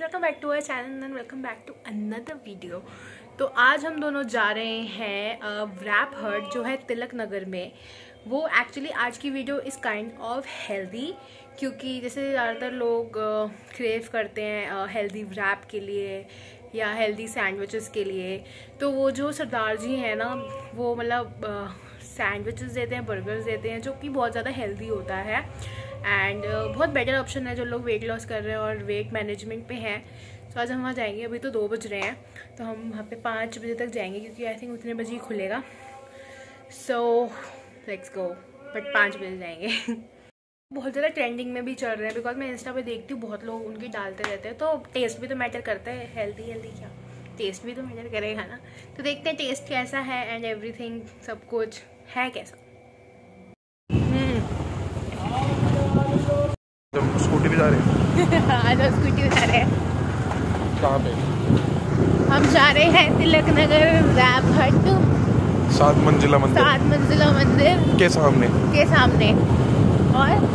Welcome back to our channel and welcome back to another video. तो आज हम दोनों जा रहे हैं व्रैप हट जो है तिलक नगर में। वो एक्चुअली आज की video is kind of healthy, क्योंकि जैसे ज़्यादातर लोग क्रेव करते हैं हेल्दी व्रैप के लिए या हेल्दी सैंडविचेस के लिए। तो वो जो सरदार जी हैं ना, वो मतलब सैंडविचेस देते हैं, बर्गर्स देते हैं, जो कि बहुत ज़्यादा हेल्दी होता है एंड बहुत बेटर ऑप्शन है जो लोग वेट लॉस कर रहे हैं और वेट मैनेजमेंट पे हैं। तो आज हम वहाँ जाएंगे। अभी तो 2 बज रहे हैं, तो हम वहाँ पे 5 बजे तक जाएंगे, क्योंकि आई थिंक उतने बजे ही खुलेगा। सो लेट्स गो, बट 5 बजे जाएंगे। बहुत ज़्यादा ट्रेंडिंग में भी चल रहे हैं, बिकॉज मैं इंस्टा पे देखती हूँ बहुत लोग उनकी डालते रहते हैं। तो टेस्ट भी तो मैटर करता है, हेल्दी क्या, टेस्ट भी तो मैटर करेगा ना। तो देखते हैं टेस्ट कैसा है एंड एवरीथिंग, सब कुछ है कैसा। स्कूटी पे जा रहे हैं। आज स्कूटी पे जा रहे हैं। कहाँ पे? हम जा रहे हैं तिलक नगर व्रैप हट, 7 मंजिला मंदिर। 7 मंजिला मंदिर के सामने। और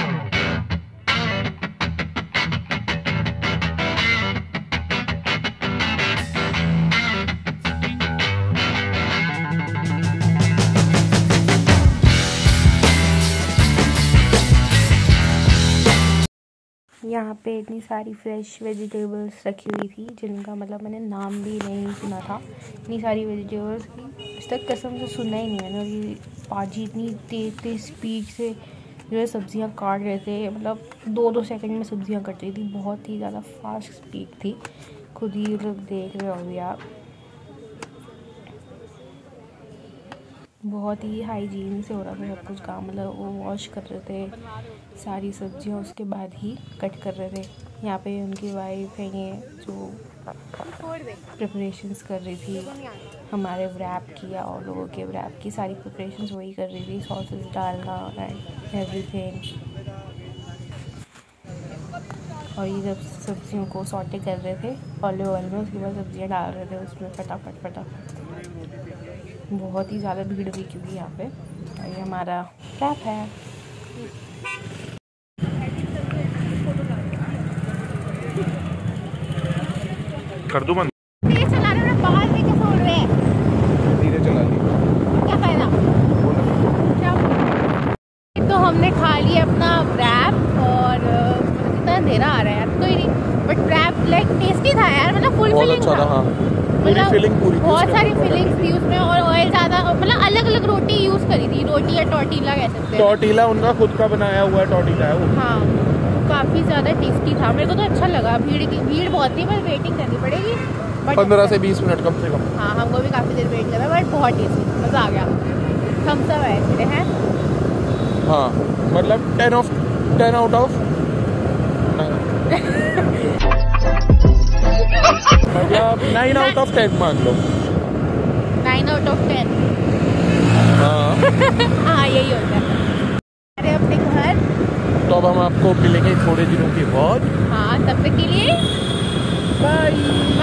यहाँ पे इतनी सारी फ्रेश वेजिटेबल्स रखी हुई थी, जिनका मतलब मैंने नाम भी नहीं सुना था। इतनी सारी वेजिटेबल्स की आज तक कसम से सुना ही नहीं मैंने। और ये पाजी इतनी तेज स्पीड से जो है सब्जियाँ काट रहे थे, मतलब 2-2 सेकंड में सब्जियाँ कट रही थी। बहुत ही ज़्यादा फास्ट स्पीड थी, खुद ही लोग देख रहे होंगे आप। बहुत ही हाइजीन से हो रहा था सब कुछ काम, मतलब वो वॉश कर रहे थे सारी सब्जियां, उसके बाद ही कट कर रहे थे। यहाँ पे उनकी वाइफ है ये जो प्रिपरेशंस कर रही थी हमारे व्रैप की या और लोगों के व्रैप की, सारी प्रिपरेशंस वही कर रही थी, सॉसेस डालना एंड एवरीथिंग। और ये जब सब्जियों को सॉटे कर रहे थे ऑलिव ऑयल में, उसके बाद सब्जियाँ डाल रहे थे उसमें फटाफट। बहुत ही ज़्यादा भीड़ हुई क्योंकि यहाँ पे। और ये हमारा व्रैप है। कर दूँ बंद? तेज चला रहे हैं, बाहर में कैसे उड़ रहे हैं? धीरे चला ली। क्या फायदा? क्या? तो हमने खा लिया अपना व्रैप और कितना अंधेरा आ रहा है यार, कोई नहीं, बट व्रैप लाइक टेस्टी था यार, मतलब फुल फिलिंग था। हाँ, मतलब बहुत सारी फिलिंग्स थी उसमें और ऑयल ज़्यादा, मतलब अलग अलग रोटी यूज़ करी थी, रोटी या टॉर्टिला कह सकते हैं। टॉर्टिला उनका खुद का बनाया हुआ टॉर्टिला है वो। हाँ, काफ़ी ज़्यादा टेस्टी था, मेरे को तो अच्छा लगा। भीड़ बहुत थी, पर वेटिंग करनी पड़ेगी, 15 से 20 मिनट कम से कम। हाँ, हमको भी काफ़ी देर वेट करना, बट बहुत टेस्टी, मज़ा आ गया। हम सब आए थे हैं। हाँ, मतलब 10 आउट ऑफ मतलब 9 आउट ऑफ 10 मान लो। 9 आउट ऑफ 10। हाँ। हाँ, यही होता है। अरे अपने घर तो अब हम आपको मिलेंगे थोड़े दिनों के बाद। हाँ, तब तक के लिए बाय।